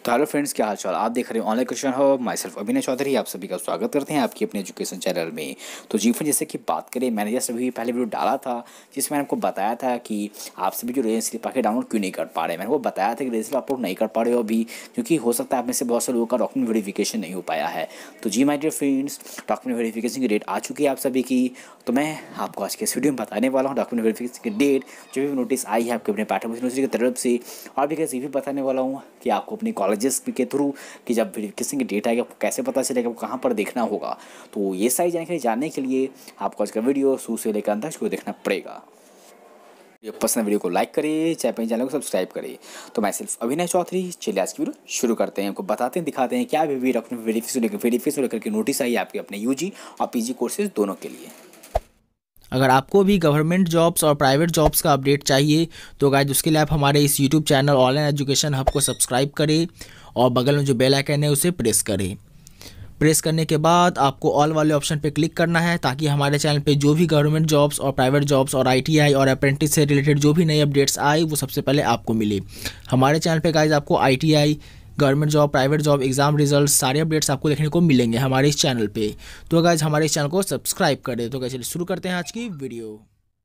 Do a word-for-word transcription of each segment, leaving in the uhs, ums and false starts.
तो hello friends, क्या हाल चाल। आप देख रहे हैं online question hub. Myself Abhinay Chaudhary, आप सभी का स्वागत करते हैं आपकी अपने एजुकेशन चैनल में। तो जी फ्रेंड, जैसे कि बात करें, मैंने जैसे अभी पहले वीडियो डाला था जिसमें मैंने आपको बताया था कि आप सभी जो रेजन स्लिप आके डाउनलोड क्यों नहीं कर पा रहे। मैंने वो बताया था कि रेजन स्लिप अपलोड नहीं कर पा रहे हो अभी, क्योंकि हो सकता है आप में से बहुत से लोगों का डॉक्यूमेंट वेरिफिकेशन नहीं हो पाया है। तो जी my dear friends, document verification की डेट आ चुकी है आप सभी की। तो मैं आपको आज के इस वीडियो में बताने वाला हूँ डॉक्यूमेंट वेरिफिकेशन की डेट, जो भी नोटिस आई है आपके अपने पाठ्यक्रम यूनिवर्सिटी की तरफ से। और भी कैसे ये भी बताने वाला हूँ कि आपको अपने कॉलेजेस के थ्रू कि जब वेरिफिकेशन की डेट आएगी आपको कैसे पता चलेगा, वो कहाँ पर देखना होगा। तो ये सारी जानकारी जानने के लिए आपको आज का वीडियो शुरू से लेकर अंत तक इसको देखना पड़ेगा। वीडियो पसंद वीडियो को लाइक करिए, चाहे चैनल को सब्सक्राइब करिए। तो मैं सिर्फ अभिनय चौधरी, चलिए आज की वीडियो शुरू करते हैं। आपको बताते हैं, दिखाते हैं क्या भी डॉक्यूमेंट वेरिफिकेशन वेरिफिकेशन लेकर के नोटिस आई आपके अपने यूजी और पीजी कोर्सेज दोनों के लिए। अगर आपको भी गवर्नमेंट जॉब्स और प्राइवेट जॉब्स का अपडेट चाहिए तो गाइस उसके लिए आप हमारे इस YouTube channel online education hub को सब्सक्राइब करें और बगल में जो बेल आइकन है उसे प्रेस करें। प्रेस करने के बाद आपको ऑल वाले ऑप्शन पे क्लिक करना है, ताकि हमारे चैनल पे जो भी गवर्नमेंट जॉब्स और प्राइवेट जॉब्स और आईटीआई और अप्रेंटिस से रिलेटेड जो भी नई अपडेट्स आए वो सबसे पहले आपको मिले। हमारे चैनल पे गाइस आपको ITI, government job, private job, exam result सारे अपडेट्स आपको देखने को मिलेंगे हमारे इस चैनल पे। तो गाइस हमारे इस चैनल को सब्सक्राइब करें। तो गाइस चलिए शुरू करते हैं आज की वीडियो।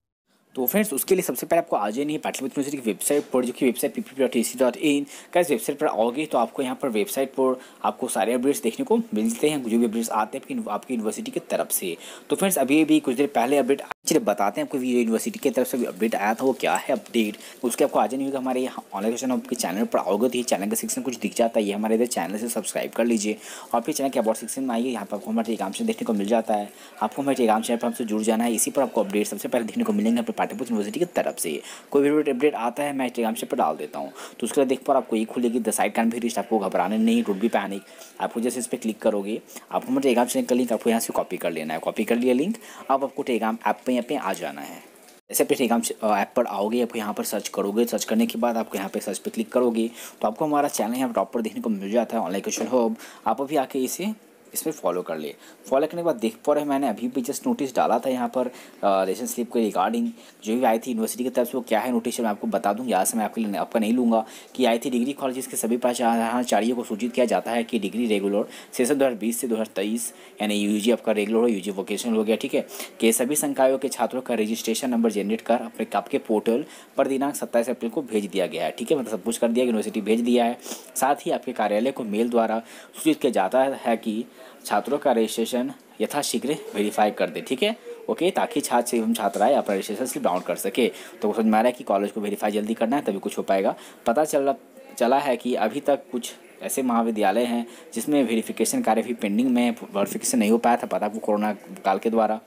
तो फ्रेंड्स, उसके लिए सबसे पहले आपको आ जानी है पाटलिपुत्र यूनिवर्सिटी की वेबसाइट पर, जो कि website P P P dot A C dot in का। इस वेबसाइट पर आओगे तो आपको यहाँ पर वेबसाइट पर आपको सारे अपडेट्स देखने को मिलते हैं, जो भी अपडेट्स आते हैं आपकी आपकी यूनिवर्सिटी की तरफ से। तो फ्रेंड्स, अभी भी कुछ देर पहले अपडेट चलिए बताते हैं आपको यूनिवर्सिटी की तरफ से अपडेट आया था, वो क्या है अपडेट। उसके आपको आ जानी होगा हमारे यहाँ ऑनलाइन क्वेश्चन आपके चैनल पर आओगे तो ये चैनल का सेक्शन कुछ दिख जाता है। ये हमारे इधर चैनल से सब्सक्राइब कर लीजिए और फिर चैनल के अबाउट सेक्शन में आइए। यहाँ पर आपको हमारे एग्जाम देखने को मिल जाता है। आपको हमारे एग्जाम चैनल पर हमसे जुड़ जाना है। इसी पर आपको अपडेट सबसे पहले देखने को मिलेंगे अपने पाटलिपुत्र यूनिवर्सिटी की तरफ से। कोई भी अपडेट आता है मैं टेलीग्राम पर डाल देता हूँ, तो उसके बाद देख पर आपको ये खुलेगी the site can be reached. आपको घबराने नहीं, डोंट बी पैनिक। आपको जैसे इस पर क्लिक करोगे आपको हमारे टेलीग्राम चैनल का लिंक आपको यहाँ से कॉपी कर लेना है। कॉपी कर लिया लिंक, अब आपको टेलीग्राम ऐप पे यहाँ पे आ जाना है। जैसे अपने टेलीग्राम ऐप पर आओगे, आपको यहाँ पर सर्च करोगे। सर्च करने के बाद आपको यहाँ पे सर्च पे क्लिक करोगे तो आपको हमारा चैनल यहाँ टॉप पर देखने को मिल जाता है, ऑनलाइन क्वेश्चन हब। आप अभी आके इसे इसमें फॉलो कर ले। फॉलो करने के बाद देख पा रहे हैं, मैंने अभी भी जस्ट नोटिस डाला था यहाँ पर रेशन स्लिप के रिगार्डिंग जो भी आई थी यूनिवर्सिटी की तरफ से। वो क्या है नोटिस, मैं आपको बता दूँ। यहाँ से मैं आपके लिए आपका नहीं लूँगा कि आई थी डिग्री कॉलेजेस के सभी प्राचार्यों को सूचित किया जाता है कि डिग्री रेगुलर सेशन दो हज़ार बीस से दो हज़ार तेईस यानी यूजी आपका रेगुलर हो, यूजी वोकेशनल हो गया, ठीक है, कि सभी संकायों के छात्रों का रजिस्ट्रेशन नंबर जनरेट कर अपने आपके पोर्टल पर दिनांक सत्ताईस अप्रैल को भेज दिया गया है, ठीक है। मतलब सब कुछ कर दिया, यूनिवर्सिटी भेज दिया है। साथ ही आपके कार्यालय को मेल द्वारा सूचित किया जाता है कि छात्रों का रजिस्ट्रेशन यथाशीघ्र वेरीफाई कर दे, ठीक है, ओके, ताकि छात्र एवं छात्राएं अपना रजिस्ट्रेशन स्लिप डाउनलोड कर सके। तो समझ में आ रहा है कि कॉलेज को वेरीफाई जल्दी करना है, तभी कुछ हो पाएगा। पता चला चला है कि अभी तक कुछ ऐसे महाविद्यालय हैं जिसमें वेरिफिकेशन कार्य भी पेंडिंग में, वेरिफिकेशन नहीं हो पाया था, पता आपको कोरोना काल के द्वारा।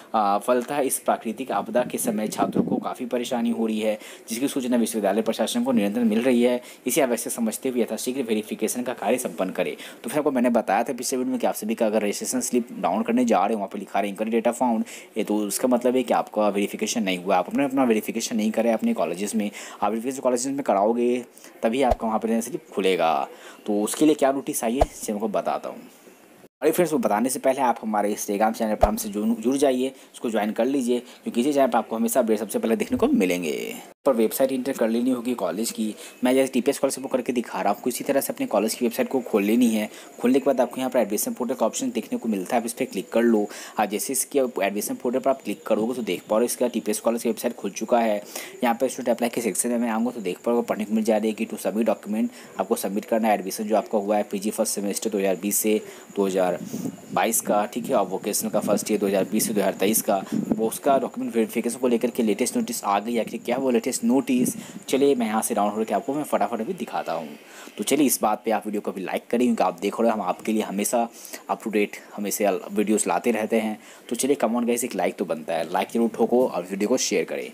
फलतः इस प्राकृतिक आपदा के समय छात्रों को काफ़ी परेशानी हो रही है, जिसकी सूचना विश्वविद्यालय प्रशासन को निरंतर मिल रही है। इसे आवश्यक समझते हुए यथाशीघ्र वेरिफिकेशन का कार्य संपन्न करे। तो फिर आपको मैंने बताया था पिछले वीडियो में कि आप सभी का अगर रजिस्ट्रेशन स्लिप डाउन करने जा रहे हो, वहाँ पर लिखा रहे इनकरेक्ट डेटा फाउंड, ये तो उसका मतलब है कि आपका वेरिफिकेशन नहीं हुआ। आप अपने अपना वेरिफिकेशन नहीं करें अपने कॉलेजेस में। आप वेरिफिकेशन कॉलेजेस में कराओगे तभी आपका वहाँ पर स्लिप खुलेगा। तो उसके लिए क्या नोटिस आई है मैं आपको बताता हूँ। अरे फ्रेंड्स, वो बताने से पहले आप हमारे इस टेलीग्राम चैनल पर हमसे जुड़ जुड़ जाइए, उसको ज्वाइन कर लीजिए, क्योंकि इसी चैनल पर आपको हमेशा अपडेट सबसे पहले देखने को मिलेंगे। पर वेबसाइट इंटर कर लेनी होगी कॉलेज की। मैं जैसे टीपीएस कॉलेज को करके दिखा रहा हूँ, आपको इसी तरह से अपने कॉलेज की वेबसाइट को खोल लेनी है। खोलने के बाद आपको यहाँ पर एडमिशन पोर्टल का ऑप्शन देखने को मिलता है, आप इस पर क्लिक कर लो। आज जैसे इसके एडमिशन पोर्टल पर आप क्लिक करोगे तो देख पाओगे इसका टीपीएस कॉलेज की वेबसाइट खुल चुका है। यहाँ पर स्टूडेंट अप्लाई के सेक्शन में मैं आऊँगा तो देख पाओगे पढ़ने को मिल जा रही है कि टू सभी डॉक्यूमेंट आपको सबमिट करना है। एडमिशन जो आपका हुआ है पीजी फर्स्ट सेमेस्टर दो हज़ार बीस से दो हज़ार बाईस का, ठीक है, और वोकेशनल का फर्स्ट ईयर दो हज़ार बीस से दो हज़ार तेईस का, वो उसका डॉक्यूमेंट वेरिफिकेशन को लेकर के लेटेस्ट नोटिस आ गई। आखिर क्या वो लेटेस्ट नोटिस, चलिए मैं यहाँ से डाउनलोड करके आपको मैं फटाफट अभी दिखाता हूँ। तो चलिए इस बात पे आप वीडियो को भी लाइक करें, क्योंकि आप देख रहे हो हम आपके लिए हमेशा अप टू डेट हमेशा वीडियोस लाते रहते हैं। तो चलिए कम ऑन गाइस, एक लाइक तो बनता है, लाइक जरूर ठोको और वीडियो को शेयर करें।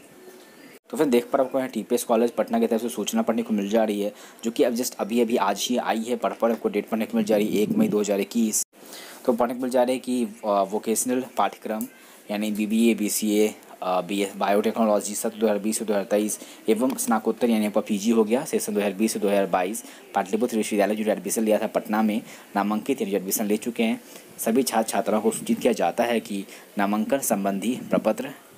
तो फिर देख पर आपको यहाँ टीपीएस कॉलेज पटना की तरफ से सूचना पढ़ने को मिल जा रही है, जो कि अब जस्ट अभी अभी आज ही आई है। पढ़ पढ़ आपको डेट पढ़ने को मिल जा रही है एक मई दो हज़ार इक्कीस। तो पढ़ने को मिल जा रही है कि वोकेशनल पाठ्यक्रम यानी B B A, B C A, B S biotechnology सत्र दो हज़ार बीस से दो हज़ार तेईस एवं स्नाकोत्तर यानी आपका पी जी हो गया सेशन दो हज़ार बीस से दो हज़ार बाईस। पाटलिपुत्र विश्वविद्यालय जो एडमिशन लिया था पटना में, नामांकित यानी जो एडमिशन ले चुके हैं सभी छात्र छात्राओं को सूचित किया जाता है कि नामांकन संबंधी प्रपत्र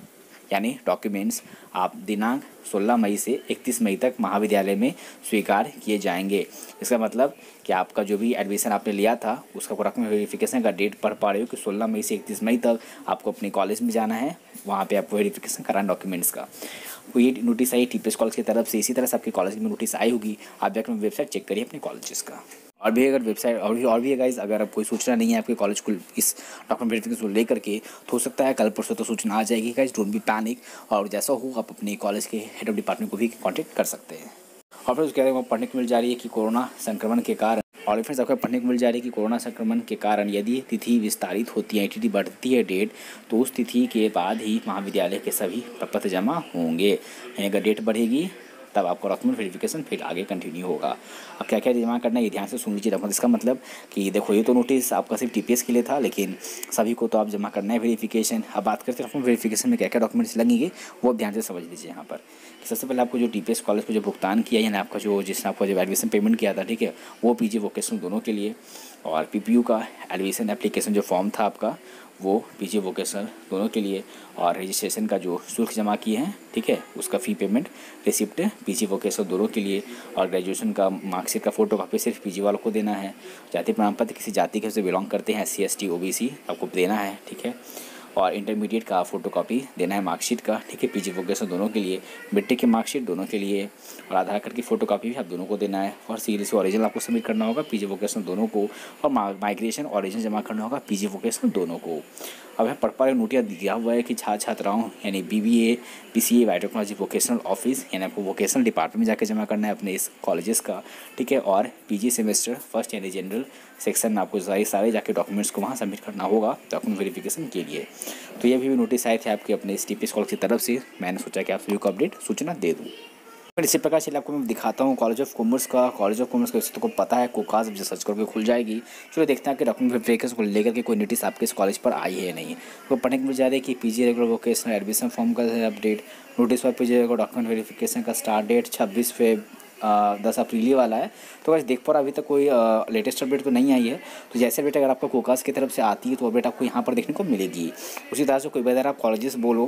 यानी डॉक्यूमेंट्स आप दिनांक सोलह मई से इकतीस मई तक महाविद्यालय में स्वीकार किए जाएंगे। इसका मतलब कि आपका जो भी एडमिशन आपने लिया था उसका डॉक्यूमेंट वेरिफिकेशन का डेट पढ़ पा रहे हो कि सोलह मई से इकतीस मई तक आपको अपने कॉलेज में जाना है, वहाँ पे आपको वेरिफिकेशन कराना डॉक्यूमेंट्स का। तो ये नोटिस आई टीपीएस कॉलेज की तरफ से। इसी तरह से आपके कॉलेज में नोटिस आई होगी, आप जाकर वेबसाइट चेक करिए अपने कॉलेजेस का। और भी अगर वेबसाइट और भी और भी है गाइज, अगर आप कोई सूचना नहीं है आपके कॉलेज को इस डॉक्यूमेंट वेरिफिकेशन को लेकर के, तो हो सकता है कल परसों तो सूचना आ जाएगी गाइज, डोंट बी पैनिक। और जैसा हो आप अपने कॉलेज के हेड ऑफ डिपार्टमेंट को भी कॉन्टेक्ट कर सकते हैं। और फिर उसके बाद पढ़ने को मिल जा रही है कि कोरोना संक्रमण के कारण और फिर आपको पढ़ने को मिल जा रही है कि कोरोना संक्रमण के कारण यदि तिथि विस्तारित होती है, तिथि बढ़ती है डेट, तो उस तिथि के बाद ही महाविद्यालय के सभी प्रपत्र जमा होंगे। यानी अगर डेट बढ़ेगी तब आपको डॉक्यूमेंट वेरिफिकेशन फिर आगे कंटिन्यू होगा। अब क्या क्या जमा करना है ये ध्यान से सुन लीजिए डॉक्यूमेंट। इसका मतलब कि देखो ये तो नोटिस आपका सिर्फ टीपीएस के लिए था, लेकिन सभी को तो आप जमा करना है वेरिफिकेशन। अब बात करते हैं डॉक्यूमेंट वेरिफिकेशन में क्या क्या डॉक्यूमेंट्स लगेंगे, वो ध्यान से समझ लीजिए यहाँ पर। सबसे पहले आपको जो टीपीएस कॉलेज को जो भुगतान किया, यानी आपका जो जिसने आपको जो एडमिशन पेमेंट किया था, ठीक है, वो पीजी वोकेशनल दोनों के लिए, और पीपीयू का एडमिशन एप्लीकेशन जो फॉर्म था आपका वो पीजी वोकेशनल दोनों के लिए, और रजिस्ट्रेशन का जो शुल्क जमा किए हैं, ठीक है, उसका fee payment receipt PG vocational दोनों के लिए, और ग्रेजुएशन का मार्कशीट का फोटो कापी सिर्फ पीजी वालों को देना है। जाति प्रमाण पत्र किसी जाति के से बिलोंग करते हैं, S C S T O B C आपको देना है, ठीक है, और इंटरमीडिएट का फोटो कॉपी देना है मार्कशीट का, ठीक है, पीजी वोकेशनल दोनों के लिए, मिट्टी की मार्कशीट दोनों के लिए, और आधार कार्ड की फोटो कॉपी भी आप दोनों को देना है, और सीरीज ओरिजिनल आपको सबमिट करना होगा पीजी वोकेशनल दोनों को, और माइग्रेशन ओरिजिनल जमा करना होगा पीजी वोकेशनल दोनों को। अब यहाँ पढ़ पा रहे नोटिया दिया हुआ है कि छात्र छात्राओं यानी BBA, PCA, biotechnology vocational office, यानी आपको वोकेशनल डिपार्टमेंट में जाकर जमा करना है अपने इस कॉलेजेस का, ठीक है, और पीजी सेमेस्टर फर्स्ट यानी जनरल सेक्शन में आपको सारे सारे जाके डॉक्यूमेंट्स को वहाँ सबमिट करना होगा डॉक्यूमेंट वेरिफिकेशन के लिए। तो ये भी नोटिस आए थे आपके अपने इस टीपीएस कॉलेज की तरफ से, मैंने सोचा कि आप सभी को अपडेट सूचना दे दूँ। फिर इसी प्रकार से आपको मैं दिखाता हूँ कॉलेज ऑफ कॉमर्स का। कॉलेज ऑफ कॉमर्स का वैसे तो को पता है, कोकाज जब सर्च करके खुल जाएगी। चलो देखते हैं कि डॉक्यूमेंट वेरिफिकेशन को लेकर के कोई नोटिस आपके इस कॉलेज पर आई है नहीं। तो पढ़ने को मिल जा रही है कि PG regular vocational admission form का अपडेट, नोटिस पर पीजी रेगुलर डॉक्यूमेंट वेरिफिकेशन का स्टार्ट डेट छब्बीस फेब दस अप्रैल ही वाला है। तो वैसे देख पा रहा अभी तक कोई लेटेस्ट अपडेट तो नहीं आई है। तो जैसे अपडेट अगर आपको कोकाज की तरफ से आती है तो अपडेट आपको यहाँ पर देखने को मिलेगी। उसी तरह से कोई भी अगर आप कॉलेजेस बोलो,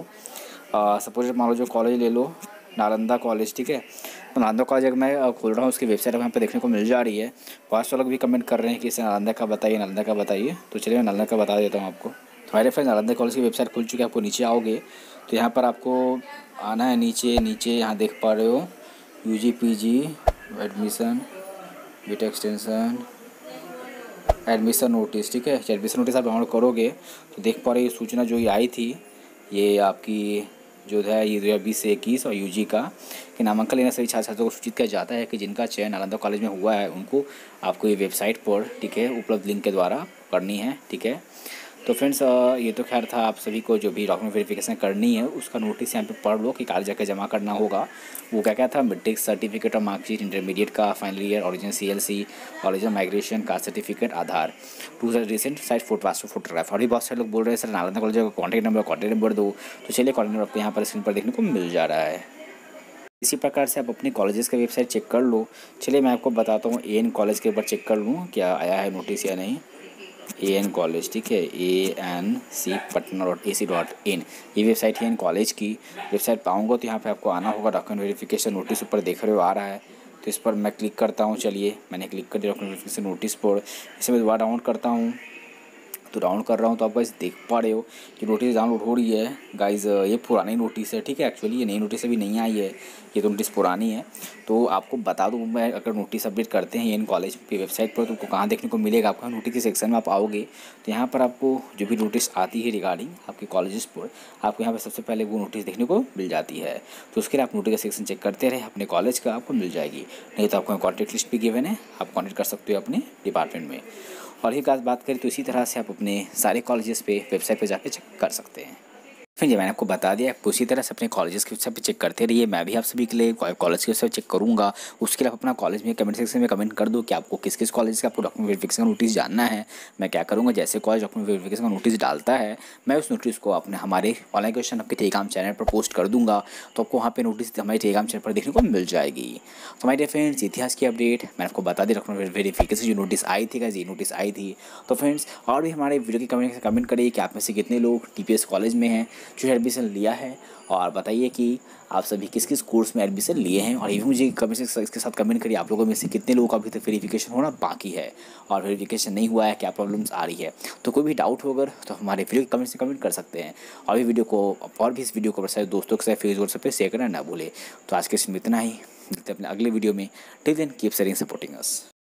सपोज मान लो जो कॉलेज ले लो नालंदा कॉलेज, ठीक है, तो नालंदा कॉलेज अगर मैं खोल रहा हूँ उसकी वेबसाइट यहाँ पे देखने को मिल जा रही है। बहुत से लोग भी कमेंट कर रहे हैं कि इसे नालंदा का बताइए, नालंदा का बताइए। तो चलिए मैं नालंदा का बता देता हूँ आपको। तो हमारे फ्रेंड नालंदा कॉलेज की वेबसाइट खुल चुकी है। आपको नीचे आओगे तो यहाँ पर आपको आना है, नीचे नीचे यहाँ देख पा रहे हो U G P G admission BTech extension admission notice, ठीक है। एडमिशन नोटिस आप डाउनलोड करोगे तो देख पा रहे हो सूचना जो ये आई थी, ये आपकी जो है ये दो हज़ार बीस से इक्कीस और यूजी का कि नामांकन लेना सभी छात्र छात्रों को सूचित किया जाता है कि जिनका चयन नालंदा कॉलेज में हुआ है उनको आपको ये वेबसाइट पर, ठीक है, उपलब्ध लिंक के द्वारा करनी है, ठीक है। तो फ्रेंड्स ये तो खैर था, आप सभी को जो भी डॉक्यूमेंट वेरिफिकेशन करनी है उसका नोटिस यहाँ पे पढ़ लो कि कॉलेज जाकर जमा करना होगा। वो क्या क्या था, मिट्रिक सर्टिफिकेट और मार्कशीट, इंटरमीडिएट का final year, original C L C, original migration, caste certificate, Aadhaar, two recent size photo passport photograph. और भी बहुत सारे लोग बोल रहे हैं सर नालंदा कॉलेज का कॉन्टैक्ट नंबर कॉन्टैक्ट नंबर दो। तो चलिए कॉन्टैक्ट नंबर आपको यहाँ पर स्क्रीन पर देखने को मिल जा रहा है। इसी प्रकार से आप अपने कॉलेजेस का वेबसाइट चेक कर लो। चलिए मैं आपको बताता हूँ ए एन कॉलेज के ऊपर चेक कर लूँ क्या आया है नोटिस या नहीं। ए एन कॉलेज, ठीक है, A N C Patna dot A C dot in, ये वेबसाइट है एन कॉलेज की वेबसाइट। पाऊँगा तो यहाँ पे आपको आना होगा, डॉक्यूमेंट वेरिफिकेशन नोटिस ऊपर देख रहे हो आ रहा है, तो इस पर मैं क्लिक करता हूँ। चलिए मैंने क्लिक कर दिया डॉक्यूमेंट वेरिफिकेशन नोटिस पर। इसे मैं दोबारा डाउनलोड करता हूँ, तो डाउनलोड कर रहा हूँ तो आप गाइस देख पा रहे हो कि नोटिस डाउनलोड हो रही है। गाइस ये पुरानी नोटिस है, ठीक है, एक्चुअली ये नई नोटिस अभी नहीं आई है, ये तो नोटिस पुरानी है। तो आपको बता दूँ मैं, अगर नोटिस अपडेट करते हैं एन कॉलेज की वेबसाइट पर तो आपको कहाँ देखने को मिलेगा, आपका नोटिस के सेक्शन में आप आओगे तो यहाँ पर आपको जो भी नोटिस आती है रिगार्डिंग आपके कॉलेजेस पर, आपको यहाँ पर सबसे पहले वो नोटिस देखने को मिल जाती है। तो उसके लिए आप नोटिस का सेक्शन चेक करते रहे, अपने कॉलेज का आपको मिल जाएगी। नहीं तो आपको कॉन्टैक्ट लिस्ट भी गिवन है, आप कॉन्टैक्ट कर सकते हो अपने डिपार्टमेंट में। और ये बात करें तो इसी तरह से आप अपने सारे कॉलेजेस पे वेबसाइट पे जाके चेक कर सकते हैं। फिर ये मैंने आपको बता दिया, आप उसी तरह से अपने कॉलेजेस की वेबसाइट पे चेक करते रहिए। मैं भी आप सभी के लिए कॉलेज की वेबसाइट चेक करूँगा। उसके लिए आप अपना कॉलेज में कमेंट सेक्शन में कमेंट कर दो कि आपको किस किस कॉलेज का आपको डॉक्यूमेंट वेरिफिकेशन का नोटिस जानना है। मैं क्या करूँगा, जैसे कॉलेज डॉक्यूमेंट वेरिफिकेशन का नोटिस डालता है मैं उस नोटिस को अपने हमारे ऑनलाइन क्वेश्चन आपके टेलीग्राम चैनल पर पोस्ट कर दूँगा, तो आपको वहाँ पर नोटिस हमारे टेलीग्राम चैनल पर देखने को मिल जाएगी। तो हमारे फ्रेंड्स इतिहास की अपडेट मैंने आपको बता दी, डॉक्यूमेंट वेरिफिकेशन जो नोटिस आई थी ये नोटिस आई थी। तो फ्रेंड्स और भी हमारे वीडियो की कमेंट कमेंट करिए कि आप में से कितने लोग टी पी एस कॉलेज में हैं, जो एडमिशन लिया है, और बताइए कि आप सभी किस किस कोर्स में एडमिशन लिए हैं। और ये भी मुझे कमेंट से इसके साथ कमेंट करिए आप लोगों में से कितने लोगों का अभी तक वेरिफिकेशन होना बाकी है और वेरिफिकेशन नहीं हुआ है, क्या प्रॉब्लम्स आ रही है। तो कोई भी डाउट हो अगर तो हमारे वीडियो के कमेंट से कमेंट कर सकते हैं। और भी वीडियो को और भी इस वीडियो को सारे दोस्तों के साथ फेसबुक व्हाट्सएप पे शेयर करना ना भूले। तो आज के इसमें इतना ही, मिलते हैं अपने अगले वीडियो में। Till then keep sharing supporting अस।